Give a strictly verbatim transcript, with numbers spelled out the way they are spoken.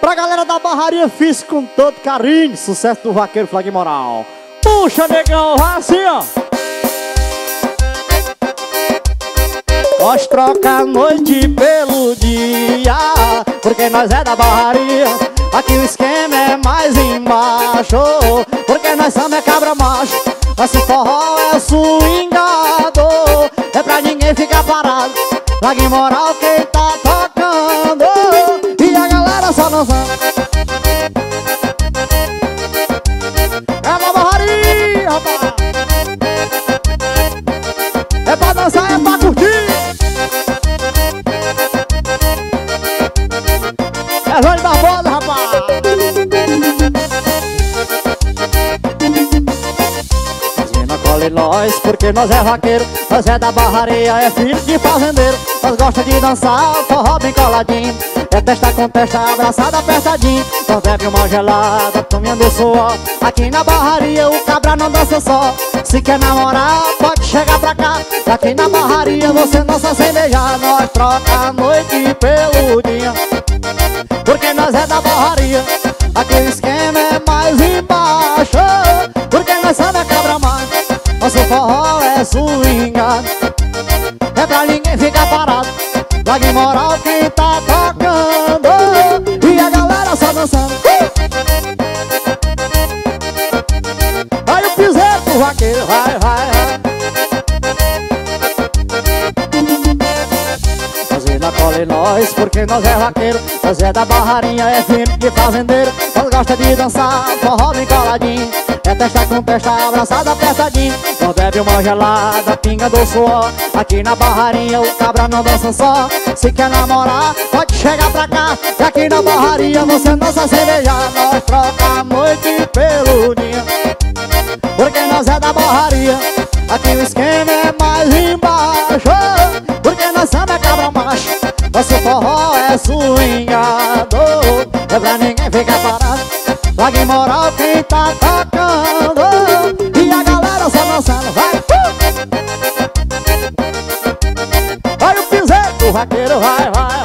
Pra galera da Barraria fiz com todo carinho. Sucesso do Vaqueiro Flag Moral. Puxa, negão, vai assim, ó. Nós troca a noite pelo dia, porque nós é da Barraria. Aqui o esquema é mais embaixo, porque nós somos é cabra macho. Esse forró é swingado, é pra ninguém ficar parado. Flag Moral quem tá tocando, e a galera só dançando. É da Barraria, rapaz. É pra dançar, é pra curtir. É João de Barbosa, rapaz. Não cole nós, porque nós é vaqueiro. Nós é da Barraria, é filho de fazendeiro. Nós gosta de dançar, forró bem coladinho. É testa com testa, abraçada, apertadinho. Não bebe uma gelada, tomando suor. Aqui na Barraria o cabra não dança só. Se quer namorar, pode chegar pra cá. Aqui na Barraria você dança sem beijar. Nós troca a noite pelo dia, porque nós é da Barraria. Aqui o esquema é mais embaixo, porque nós somos a cabra mais. Nosso forró é swingado, é pra ninguém ficar parado. Flag Moral quem tá tocando, e a galera só dançando. Vai o piseiro pro vaqueiro, vai, vai, vai. Fazenda cola nós, porque nós é vaqueiro. Nós é da Barraria, é filho de fazendeiro. Nós gosta de dançar, forró bem coladinho. É testa com testa, abraçada, apertadinho. Não bebe uma gelada, pinga do suor. Aqui na Barraria o cabra não dança só. Se quer namorar, pode chegar pra cá. E aqui na Barraria você dança sem beijar. Nós troca a noite pelo dia, porque nós é da Barraria. Aqui o esquema é mais embaixo, porque nós somos é cabra macho. Nosso forró é swingado, é pra ninguém ficar parado. Flag Moral quem tá tocando, e a galera só dançando, vai! Uh! Vai o piseiro do vaqueiro, vai, vai!